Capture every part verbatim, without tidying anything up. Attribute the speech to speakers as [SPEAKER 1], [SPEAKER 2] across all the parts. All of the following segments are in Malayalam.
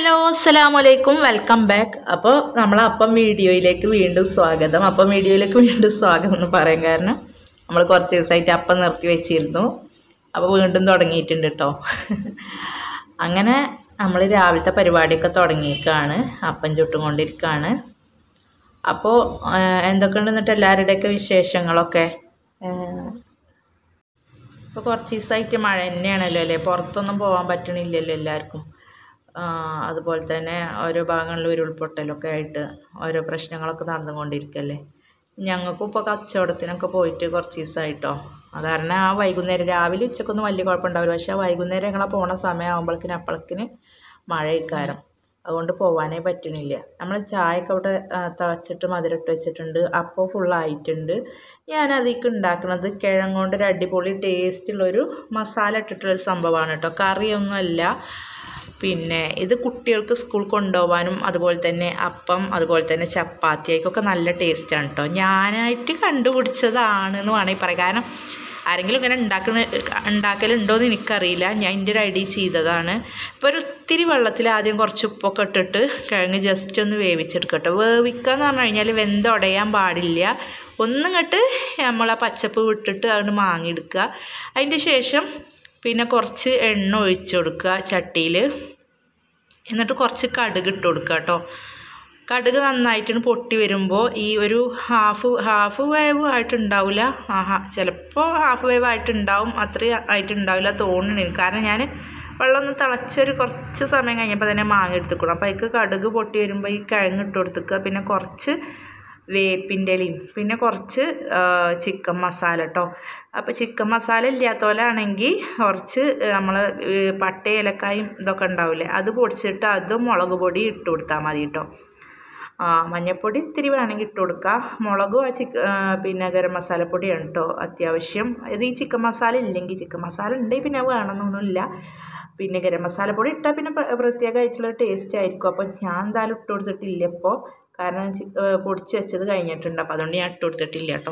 [SPEAKER 1] ഹലോ അസ്സലാമു അലൈക്കും വെൽക്കം ബാക്ക്. അപ്പോൾ നമ്മൾ അപ്പം വീഡിയോയിലേക്ക് വീണ്ടും സ്വാഗതം. അപ്പം വീഡിയോയിലേക്ക് വീണ്ടും സ്വാഗതം എന്ന് പറയാൻ കാരണം നമ്മൾ കുറച്ച് ദിവസമായിട്ട് അപ്പം നിർത്തി വെച്ചിരുന്നു. അപ്പോൾ വീണ്ടും തുടങ്ങിയിട്ടുണ്ട് കേട്ടോ. അങ്ങനെ നമ്മൾ രാവിലത്തെ പരിപാടിയൊക്കെ തുടങ്ങിയേക്കാണ്, അപ്പം ചുട്ടുകൊണ്ടിരിക്കുകയാണ്. അപ്പോൾ എന്തൊക്കെ ഉണ്ടെന്നിട്ട് എല്ലാവരുടെയൊക്കെ വിശേഷങ്ങളൊക്കെ. ഇപ്പോൾ കുറച്ച് ദിവസമായിട്ട് മഴ തന്നെയാണല്ലോ അല്ലേ, പുറത്തൊന്നും പോകാൻ പറ്റണില്ലല്ലോ എല്ലാവർക്കും. അതുപോലെ തന്നെ ഓരോ ഭാഗങ്ങളിൽ ഉരുൾപൊട്ടലൊക്കെ ആയിട്ട് ഓരോ പ്രശ്നങ്ങളൊക്കെ നടന്നുകൊണ്ടിരിക്കുകയല്ലേ. ഞങ്ങൾക്കും ഇപ്പോൾ കച്ചവടത്തിനൊക്കെ പോയിട്ട് കുറച്ച് ദിവസമായിട്ടോ. കാരണം ആ വൈകുന്നേരം രാവിലെ ഉച്ചക്കൊന്നും വലിയ കുഴപ്പമുണ്ടാവില്ല, പക്ഷേ ആ വൈകുന്നേരം ഞങ്ങളെ പോണ സമയമാകുമ്പോഴേക്കിന് അപ്പോഴേക്കിന് മഴയിക്കാരം, അതുകൊണ്ട് പോകാനേ പറ്റണില്ല. നമ്മൾ ചായയൊക്കെ അവിടെ തിളച്ചിട്ട് മധുരമിട്ട് വെച്ചിട്ടുണ്ട്. അപ്പോൾ ഫുള്ളായിട്ടുണ്ട്. ഞാനതിലേക്ക് ഉണ്ടാക്കുന്നത് കിഴങ്ങ് കൊണ്ട് ഒരു അടിപൊളി ടേസ്റ്റുള്ളൊരു മസാല ഇട്ടിട്ടുള്ളൊരു സംഭവമാണ് കേട്ടോ, കറിയൊന്നുമല്ല. പിന്നെ ഇത് കുട്ടികൾക്ക് സ്കൂൾ കൊണ്ടുപോകാനും അതുപോലെ തന്നെ അപ്പം അതുപോലെ തന്നെ ചപ്പാത്തിയൊക്കെ നല്ല ടേസ്റ്റാണ് കേട്ടോ. ഞാനായിട്ട് കണ്ടുപിടിച്ചതാണ് എന്ന് വേണമെങ്കിൽ പറയാം. കാരണം ആരെങ്കിലും ഇങ്ങനെ ഉണ്ടാക്കുന്ന ഉണ്ടാക്കലുണ്ടോയെന്ന് എനിക്കറിയില്ല, ഞാൻ എൻ്റെ ഒരു ഐഡിയ ചെയ്തതാണ്. ഇപ്പോൾ ഒരു ഒത്തിരി വെള്ളത്തിൽ ആദ്യം കുറച്ച് ഉപ്പൊക്കെ ഇട്ടിട്ട് കിഴങ്ങ് ജസ്റ്റ് ഒന്ന് വേവിച്ചെടുക്കട്ടോ. വേവിക്കുക എന്ന് പറഞ്ഞു കഴിഞ്ഞാൽ വെന്തുടയാൻ പാടില്ല. ഒന്നും ഇങ്ങോട്ട് നമ്മൾ ആ പച്ചപ്പ് വിട്ടിട്ട് അതുകൊണ്ട് മാങ്ങിയെടുക്കുക. അതിൻ്റെ ശേഷം പിന്നെ കുറച്ച് എണ്ണ ഒഴിച്ച് കൊടുക്കുക ചട്ടിയിൽ. എന്നിട്ട് കുറച്ച് കടുക് ഇട്ട് കൊടുക്കുക കേട്ടോ. കടുക് നന്നായിട്ട് പൊട്ടി വരുമ്പോൾ ഈ ഒരു ഹാഫ് ഹാഫ് വേവ് ആയിട്ടുണ്ടാവില്ല, ആഹാ ചിലപ്പോൾ ഹാഫ് വേവ് ആയിട്ടുണ്ടാവും, അത്രയും ആയിട്ടുണ്ടാവില്ല തോന്നുന്നു. കാരണം ഞാൻ വെള്ളം ഒന്ന് തിളച്ചൊരു കുറച്ച് സമയം കഴിഞ്ഞപ്പോൾ തന്നെ മാങ്ങ എടുത്തുക്കണം. അപ്പോൾ അതിലേക്ക് കടുക് പൊട്ടി വരുമ്പോൾ ഈ കിഴങ്ങ് ഇട്ട് കൊടുക്കുക. പിന്നെ കുറച്ച് വേപ്പിൻ്റെ ഇലയും പിന്നെ കുറച്ച് ചിക്കൻ മസാല കേട്ടോ. അപ്പോൾ ചിക്കൻ മസാല ഇല്ലാത്തവരാണെങ്കിൽ കുറച്ച് നമ്മൾ പട്ട ഏലക്കായും ഇതൊക്കെ ഉണ്ടാവില്ലേ, അത് പൊടിച്ചിട്ട് അതും മുളക് പൊടി ഇട്ട് കൊടുത്താൽ മതി കേട്ടോ. മഞ്ഞൾപ്പൊടി ഇത്തിരി വേണമെങ്കിൽ ഇട്ട് കൊടുക്കുക. മുളകും ആ ചിക്ക പിന്നെ ഗരം മസാലപ്പൊടിയാണ് കേട്ടോ അത്യാവശ്യം. ഇത് ഈ ചിക്കൻ മസാല ഇല്ലെങ്കിൽ, ചിക്കൻ മസാല ഉണ്ടെങ്കിൽ പിന്നെ വേണമെന്നൊന്നുമില്ല. പിന്നെ ഗരം മസാലപ്പൊടി ഇട്ടാൽ പിന്നെ പ്രത്യേകമായിട്ടുള്ള ടേസ്റ്റ് ആയിരിക്കും. അപ്പോൾ ഞാൻ എന്തായാലും ഇട്ട് കൊടുത്തിട്ടില്ല ഇപ്പോൾ, കാരണം പൊടിച്ച് വെച്ചത് കഴിഞ്ഞിട്ടുണ്ട്. അപ്പോൾ അതുകൊണ്ട് ഞാൻ ഇട്ട് കൊടുത്തിട്ടില്ല കേട്ടോ.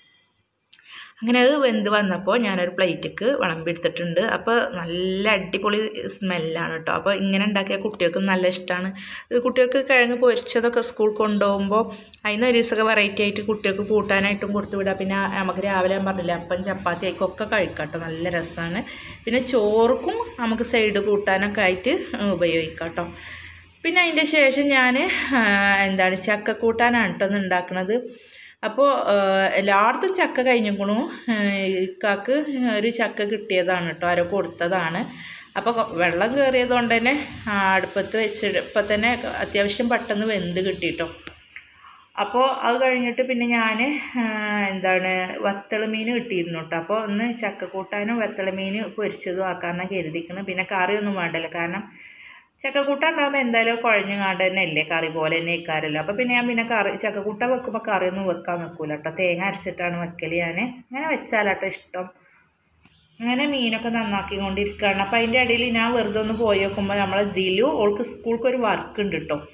[SPEAKER 1] അങ്ങനെ അത് വെന്ത് വന്നപ്പോൾ ഞാനൊരു പ്ലേറ്റിക്ക് വിളമ്പെടുത്തിട്ടുണ്ട്. അപ്പോൾ നല്ല അടിപൊളി സ്മെല്ലാണ് കേട്ടോ. അപ്പോൾ ഇങ്ങനെ ഉണ്ടാക്കിയ കുട്ടികൾക്ക് നല്ല ഇഷ്ടമാണ്. കുട്ടികൾക്ക് കിഴങ്ങ് പൊരിച്ചതൊക്കെ സ്കൂൾ കൊണ്ടുപോകുമ്പോൾ അതിന് ഒരു ദിവസമൊക്കെ വെറൈറ്റി ആയിട്ട് കുട്ടികൾക്ക് കൂട്ടാനായിട്ടും കൊടുത്തു വിടാം. പിന്നെ നമുക്ക് രാവിലെ ഞാൻ പറഞ്ഞില്ല അപ്പം ചപ്പാത്തി ആയിക്കൊക്കെ കഴിക്കാം കേട്ടോ, നല്ല രസമാണ്. പിന്നെ ചോറുക്കും നമുക്ക് സൈഡ് കൂട്ടാനൊക്കെ ആയിട്ട് ഉപയോഗിക്കാം കേട്ടോ. പിന്നെ അതിൻ്റെ ശേഷം ഞാൻ എന്താണ് ചക്കക്കൂട്ടാനാണ് കേട്ടോ ഒന്ന് ഉണ്ടാക്കുന്നത്. അപ്പോൾ എല്ലായിടത്തും ചക്ക കഴിഞ്ഞിക്കണു. ഇക്കാക്ക് ഒരു ചക്ക കിട്ടിയതാണ് കേട്ടോ, ആരോ കൊടുത്തതാണ്. അപ്പോൾ വെള്ളം കയറിയത് കൊണ്ട് തന്നെ അടുപ്പത്ത് വെച്ചപ്പോൾ തന്നെ അത്യാവശ്യം പെട്ടെന്ന് വെന്ത് കിട്ടിയിട്ടോ. അപ്പോൾ അത് കഴിഞ്ഞിട്ട് പിന്നെ ഞാൻ എന്താണ് വത്തള മീൻ കിട്ടിയിരുന്നു കേട്ടോ. അപ്പോൾ ഒന്ന് ചക്കക്കൂട്ടാനും വത്തള മീൻ പൊരിച്ചതും ആക്കാമെന്നാണ് കരുതിക്കുന്നത്. പിന്നെ കറിയൊന്നും വേണ്ടല്ലോ, കാരണം ചക്കക്കൂട്ട ഉണ്ടാകുമ്പോൾ എന്തായാലും കുഴഞ്ഞു കാണ്ട് തന്നെ അല്ലേ, കറി പോലെ തന്നെ ഇക്കാരല്ലോ. അപ്പോൾ പിന്നെ ഞാൻ പിന്നെ കറി ചക്കക്കൂട്ട വെക്കുമ്പോൾ കറിയൊന്നും വെക്കാൻ നിൽക്കില്ല കേട്ടോ, തേങ്ങ അരച്ചിട്ടാണ് വെക്കൽ ഞാൻ. അങ്ങനെ വെച്ചാലാട്ടോ ഇഷ്ടം. അങ്ങനെ മീനൊക്കെ നന്നാക്കി കൊണ്ടിരിക്കുകയാണ്. അപ്പോൾ അതിൻ്റെ ഇടയിൽ ഞാൻ വെറുതെ ഒന്ന് പോയി നോക്കുമ്പോൾ നമ്മളെ ദിലു ഓൾക്ക് സ്കൂൾക്ക് ഒരു വർക്ക് ഉണ്ട് കേട്ടോ,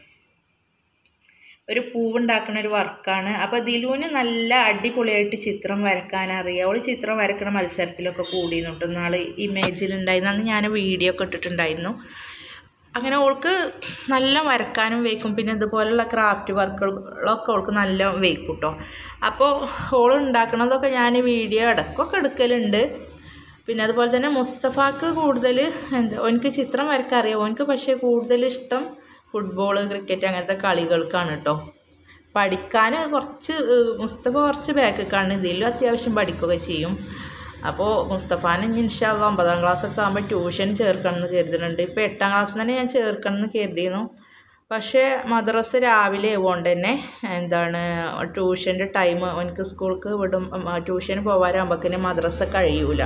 [SPEAKER 1] ഒരു പൂവുണ്ടാക്കുന്ന ഒരു വർക്കാണ്. അപ്പോൾ ദിലുവിന് നല്ല അടിപൊളിയായിട്ട് ചിത്രം വരക്കാൻ അറിയാം. അവൾ ചിത്രം വരക്കണ മത്സരത്തിലൊക്കെ കൂടിയിരുന്നു കേട്ടോ. നാളെ ഇമേജിലുണ്ടായിരുന്നു, അന്ന് ഞാൻ വീഡിയോ ഒക്കെ ഇട്ടിട്ടുണ്ടായിരുന്നു. അങ്ങനെ ഓൾക്ക് നല്ല വരക്കാനും വയ്ക്കും. പിന്നെ ഇതുപോലുള്ള ക്രാഫ്റ്റ് വർക്കുകളൊക്കെ ഓൾക്ക് നല്ല വയ്ക്കും കേട്ടോ. അപ്പോൾ ഓൾ ഉണ്ടാക്കണതൊക്കെ ഞാൻ വീഡിയോ ഇടയ്ക്കൊക്കെ എടുക്കലുണ്ട്. പിന്നെ അതുപോലെ തന്നെ മുസ്തഫാക്ക് കൂടുതൽ എന്താ എനിക്ക് ചിത്രം വരക്കാൻ അറിയാം, എനിക്ക് പക്ഷേ കൂടുതൽ ഇഷ്ടം ഫുട്ബോൾ ക്രിക്കറ്റ് അങ്ങനത്തെ കളികൾക്കാണ് കേട്ടോ. പഠിക്കാൻ കുറച്ച് മുസ്തഫ കുറച്ച് ബാക്കൊക്കെയാണ്, ഇതിലും അത്യാവശ്യം പഠിക്കുകയൊക്കെ ചെയ്യും. അപ്പോൾ മുസ്തഫാനെ ഇൻഷാ അല്ലാഹ് ഒമ്പതാം ക്ലാസ്സൊക്കെ ആകുമ്പോൾ ട്യൂഷൻ ചേർക്കണം എന്ന് കരുതുന്നുണ്ട്. ഇപ്പോൾ എട്ടാം ക്ലാസ്സിൽ തന്നെ ഞാൻ ചേർക്കണം എന്ന് കരുതിയിരുന്നു, പക്ഷേ മദ്രസ രാവിലെ ആയതുകൊണ്ട് തന്നെ എന്താണ് ട്യൂഷൻ്റെ ടൈം എനിക്ക് സ്കൂൾക്ക് വിടും, ട്യൂഷന് പോകാനാകുമ്പോഴേക്കിന് മദ്രസ കഴിയൂല.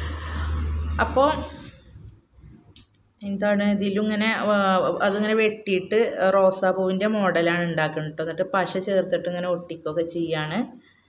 [SPEAKER 1] അപ്പോൾ എന്താണ് ഇതിലും ഇങ്ങനെ അതിങ്ങനെ വെട്ടിയിട്ട് റോസാപ്പൂവിൻ്റെ മോഡലാണ് ഉണ്ടാക്കുന്നത് കേട്ടോ. എന്നിട്ട് പശ ചേർത്തിട്ട് ഇങ്ങനെ ഒട്ടിക്കുകയൊക്കെ ചെയ്യാണ്.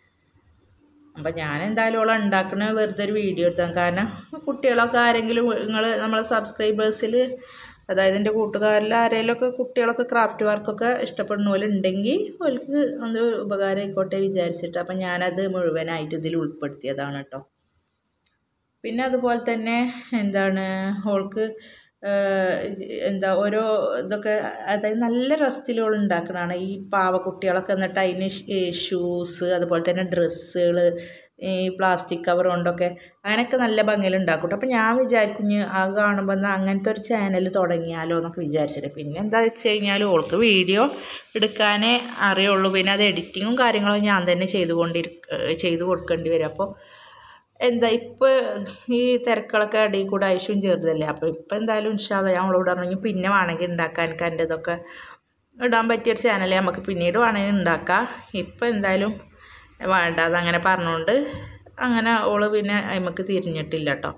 [SPEAKER 1] അപ്പം ഞാൻ എന്തായാലും ഓളെ ഉണ്ടാക്കുന്ന വെറുതെ ഒരു വീഡിയോ എടുത്താൽ, കാരണം കുട്ടികളൊക്കെ ആരെങ്കിലും നിങ്ങൾ നമ്മളെ സബ്സ്ക്രൈബേഴ്സിൽ, അതായത് എൻ്റെ കൂട്ടുകാരിൽ ആരെങ്കിലുമൊക്കെ കുട്ടികളൊക്കെ ക്രാഫ്റ്റ് വർക്കൊക്കെ ഇഷ്ടപ്പെടുന്ന പോലെ ഉണ്ടെങ്കിൽ അവർക്ക് ഒന്ന് ഉപകാരം ആയിക്കോട്ടെ വിചാരിച്ചിട്ട് അപ്പം ഞാനത് മുഴുവനായിട്ട് ഇതിൽ ഉൾപ്പെടുത്തിയതാണ് കേട്ടോ. പിന്നെ അതുപോലെ തന്നെ എന്താണ് ഓൾക്ക് എന്താ ഓരോ ഇതൊക്കെ അതായത് നല്ല രസത്തിലുള്ള ഉണ്ടാക്കണതാണ് ഈ പാവക്കുട്ടികളൊക്കെ. എന്നിട്ട് അതിന് ഷൂസ് അതുപോലെ തന്നെ ഡ്രസ്സുകൾ ഈ പ്ലാസ്റ്റിക് കവർ കൊണ്ടൊക്കെ അങ്ങനെയൊക്കെ നല്ല ഭംഗിയിൽ ഉണ്ടാക്കും കേട്ടോ. അപ്പോൾ ഞാൻ വിചാരിക്കും അത് കാണുമ്പോൾ എന്നാൽ അങ്ങനത്തെ ഒരു ചാനൽ തുടങ്ങിയാലോ എന്നൊക്കെ വിചാരിച്ചിട്ട്. പിന്നെ എന്താ വെച്ച് കഴിഞ്ഞാൽ ഓൾക്ക് വീഡിയോ എടുക്കാനേ അറിയുള്ളൂ. പിന്നെ അത് എഡിറ്റിങ്ങും കാര്യങ്ങളും ഞാൻ തന്നെ ചെയ്തുകൊണ്ടിരിക്ക ചെയ്ത് കൊടുക്കേണ്ടി വരും. അപ്പോൾ എന്താ ഇപ്പോൾ ഈ തിരക്കുകളൊക്കെ ഇടയിൽ കൂടെ ആവശ്യം ചെറുതല്ലേ. അപ്പോൾ ഇപ്പോൾ എന്തായാലും ഇൻഷാല്ലാ ഞാൻ അവളോട് പറഞ്ഞു പിന്നെ വേണമെങ്കിൽ ഉണ്ടാക്കാൻ എനിക്ക് എൻ്റെ ഇതൊക്കെ ഇടാൻ പറ്റിയൊരു ചാനൽ നമുക്ക് പിന്നീട് വേണമെങ്കിൽ ഉണ്ടാക്കാം. ഇപ്പം എന്തായാലും വേണ്ട അതങ്ങനെ പറഞ്ഞുകൊണ്ട് അങ്ങനെ ഓള് പിന്നെ നമുക്ക് തിരിഞ്ഞിട്ടില്ല കേട്ടോ.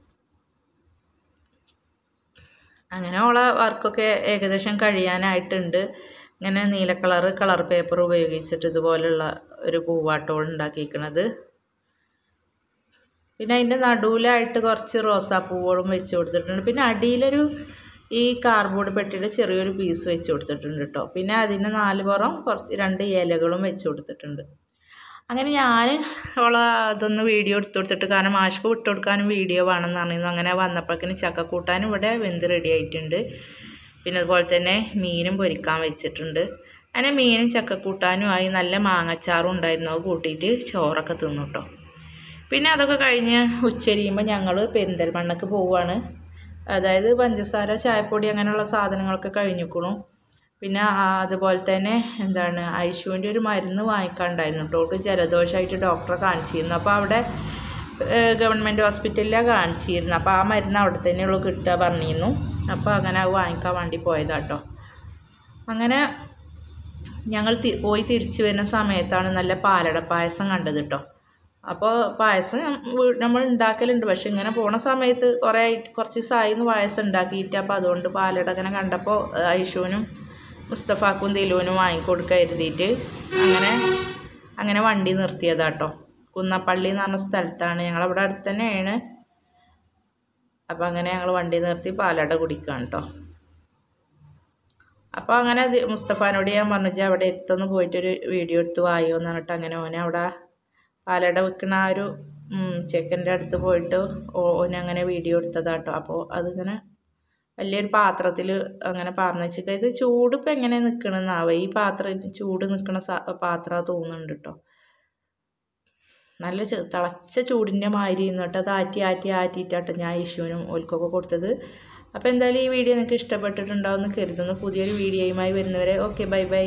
[SPEAKER 1] അങ്ങനെ ഓളെ വർക്കൊക്കെ ഏകദേശം കഴിയാനായിട്ടുണ്ട്. ഇങ്ങനെ നീല കളറ് കളർ പേപ്പർ ഉപയോഗിച്ചിട്ട് ഇതുപോലുള്ള ഒരു പൂവാട്ടോൾ ഉണ്ടാക്കിയിരിക്കണത്. പിന്നെ അതിൻ്റെ നടുവിലായിട്ട് കുറച്ച് റോസാപ്പൂവുകളും വെച്ച് കൊടുത്തിട്ടുണ്ട്. പിന്നെ അടിയിലൊരു ഈ കാർഡ്ബോർഡ് പെട്ടിയുടെ ചെറിയൊരു പീസ് വെച്ച് കൊടുത്തിട്ടുണ്ട് കേട്ടോ. പിന്നെ അതിന് നാല് പുറം കുറച്ച് രണ്ട് ഇലകളും വെച്ച് കൊടുത്തിട്ടുണ്ട്. അങ്ങനെ ഞാൻ അവളെ അതൊന്ന് വീഡിയോ എടുത്തു കൊടുത്തിട്ട്, കാരണം മാഷ്ക്ക് വിട്ട് കൊടുക്കാനും വീഡിയോ വേണമെന്ന് പറഞ്ഞിരുന്നു. അങ്ങനെ വന്നപ്പോഴേക്കിന് ചക്കക്കൂട്ടാനും ഇവിടെ വെന്ത് റെഡി ആയിട്ടുണ്ട്. പിന്നെ അതുപോലെ തന്നെ മീനും പൊരിക്കാൻ വെച്ചിട്ടുണ്ട്. അങ്ങനെ മീനും ചക്കക്കൂട്ടാനും ആയി. നല്ല മാങ്ങച്ചാറും ഉണ്ടായിരുന്നു. അത് കൂട്ടിയിട്ട് ചോറൊക്കെ തിന്നു കേട്ടോ. പിന്നെ അതൊക്കെ കഴിഞ്ഞ് ഉച്ചരിയുമ്പോൾ ഞങ്ങൾ പെരിന്തൽമണ്ണക്ക് പോവുകയാണ്. അതായത് പഞ്ചസാര ചായപ്പൊടി അങ്ങനെയുള്ള സാധനങ്ങളൊക്കെ കഴിഞ്ഞിരിക്കണു. പിന്നെ അതുപോലെ തന്നെ എന്താണ് ഐശുവിൻ്റെ ഒരു മരുന്ന് വാങ്ങിക്കാനുണ്ടായിരുന്നു കേട്ടോ. അവൾക്ക് ജലദോഷമായിട്ട് ഡോക്ടറെ കാണിച്ചിരുന്നു. അപ്പോൾ അവിടെ ഗവൺമെൻറ് ഹോസ്പിറ്റലിലാണ് കാണിച്ചിരുന്നു. അപ്പോൾ ആ മരുന്ന് അവിടെ തന്നെയുള്ളൂ കിട്ടുക പറഞ്ഞിരുന്നു. അപ്പോൾ അങ്ങനെ അത് വാങ്ങിക്കാൻ വേണ്ടി പോയതാട്ടോ. അങ്ങനെ ഞങ്ങൾ പോയി തിരിച്ചു വരുന്ന സമയത്താണ് നല്ല പാലട പായസം കണ്ടത് കേട്ടോ. അപ്പോൾ പായസം നമ്മൾ ഉണ്ടാക്കലുണ്ട്. പക്ഷെ ഇങ്ങനെ പോണ സമയത്ത് കുറേ കുറച്ച് ദിവസമായിരുന്നു പായസം ഉണ്ടാക്കിയിട്ട്. അപ്പോൾ അതുകൊണ്ട് പാലട അങ്ങനെ കണ്ടപ്പോൾ ഐഷുവിനും മുസ്തഫാക്കും ദിലുവിനും വാങ്ങിക്കൊടുക്കുക കരുതിയിട്ട് അങ്ങനെ അങ്ങനെ വണ്ടി നിർത്തിയതാട്ടോ. കുന്നപ്പള്ളി എന്ന് പറഞ്ഞ സ്ഥലത്താണ്, ഞങ്ങളവിടെ അടുത്ത് തന്നെയാണ്. അപ്പോൾ അങ്ങനെ ഞങ്ങൾ വണ്ടി നിർത്തി പാലട കുടിക്കുകയാണ് കേട്ടോ. അപ്പോൾ അങ്ങനെ മുസ്തഫാനോട് ഞാൻ പറഞ്ഞു അവിടെ എടുത്തൊന്ന് പോയിട്ടൊരു വീഡിയോ എടുത്ത് വായോ എന്ന് പറഞ്ഞിട്ട് അങ്ങനെ ഓനെ അവിടെ പാലട വെക്കുന്ന ആ ഒരു ചെക്കൻ്റെ അടുത്ത് പോയിട്ട് ഓനങ്ങനെ വീഡിയോ എടുത്തതാട്ടോ. അപ്പോൾ അതിങ്ങനെ വലിയൊരു പാത്രത്തിൽ അങ്ങനെ പറഞ്ഞു വെച്ചിട്ട് ഇത് ചൂട് ഇപ്പം എങ്ങനെ നിൽക്കണമെന്നാവോ. ഈ പാത്രം ചൂട് നിൽക്കുന്ന പാത്രം തോന്നുന്നുണ്ട് കേട്ടോ. നല്ല തിളച്ച ചൂടിൻ്റെ മാതിരി എന്നിട്ട് അത് ആറ്റി ആറ്റി ആറ്റിയിട്ടാട്ടോ ഞാൻ ഐശുവിനും ഓൽക്കൊക്കെ കൊടുത്തത്. അപ്പോൾ എന്തായാലും ഈ വീഡിയോ നിങ്ങൾക്ക് ഇഷ്ടപ്പെട്ടിട്ടുണ്ടാവുമെന്ന് കരുതുന്നു. പുതിയൊരു വീഡിയോയുമായി വരുന്നവരെ ഓക്കെ ബൈ ബൈ.